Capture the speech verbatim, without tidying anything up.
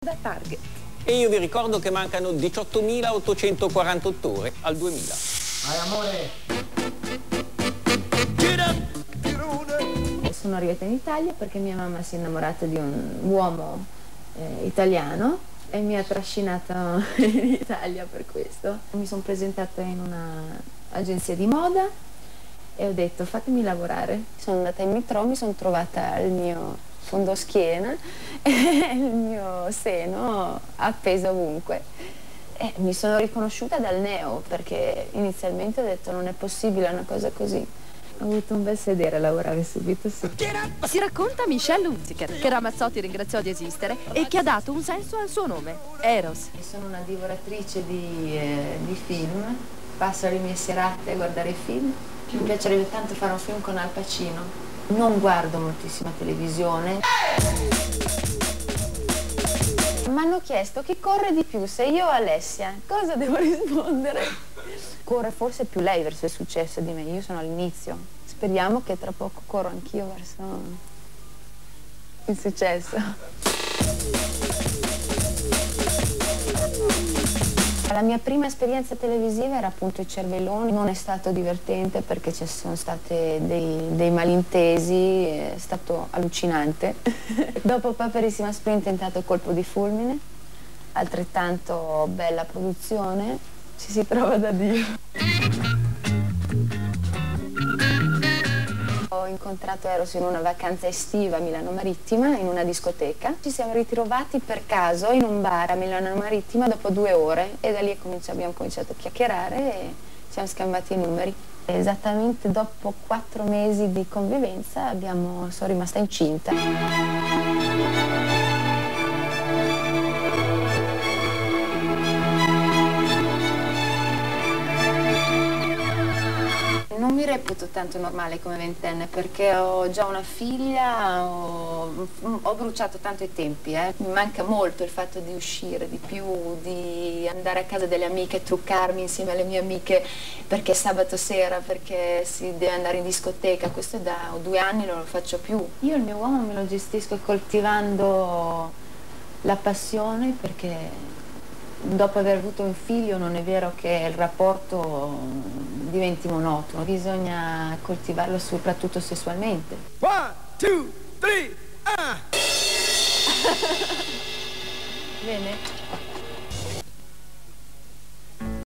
moda Target. E io vi ricordo che mancano diciottomilaottocentoquarantotto ore al duemila. Vai amore! Sono arrivata in Italia perché mia mamma si è innamorata di un uomo eh, italiano e mi ha trascinata in Italia per questo. Mi sono presentata in un'agenzia di moda e ho detto fatemi lavorare. Sono andata in metro, mi sono trovata il mio fondoschiena e il mio seno appeso ovunque. E mi sono riconosciuta dal neo perché inizialmente ho detto non è possibile una cosa così. Ho avuto un bel sedere a lavorare subito, sì. Si racconta Michelle Hunziker, che Ramazzotti ringraziò di esistere e che ha dato un senso al suo nome, Eros. Sono una divoratrice di, eh, di film, passo le mie serate a guardare film. Mi piacerebbe tanto fare un film con Al Pacino. Non guardo moltissima televisione. Mi hanno chiesto chi corre di più, se io o Alessia. Cosa devo rispondere? Corre forse più lei verso il successo di me, io sono all'inizio. Speriamo che tra poco corro anch'io verso il successo. La mia prima esperienza televisiva era appunto I Cervelloni, non è stato divertente perché ci sono stati dei, dei malintesi, è stato allucinante. Dopo Paperissima Sprint è tentato Colpo di fulmine, altrettanto bella produzione. Ci si trova da Dio. Ho incontrato Eros in una vacanza estiva a Milano Marittima, in una discoteca. Ci siamo ritrovati per caso in un bar a Milano Marittima dopo due ore e da lì abbiamo cominciato a chiacchierare e ci siamo scambiati i numeri. Esattamente dopo quattro mesi di convivenza abbiamo, sono rimasta incinta. Non mi reputo tanto normale come ventenne perché ho già una figlia, ho, ho bruciato tanto i tempi, eh. Mi manca molto il fatto di uscire di più, di andare a casa delle amiche, truccarmi insieme alle mie amiche perché sabato sera, perché si deve andare in discoteca. Questo è da due anni, non lo faccio più. Io il mio uomo me lo gestisco coltivando la passione perché dopo aver avuto un figlio non è vero che il rapporto diventi monotono, bisogna coltivarlo soprattutto sessualmente. One, two, three, ah! Bene?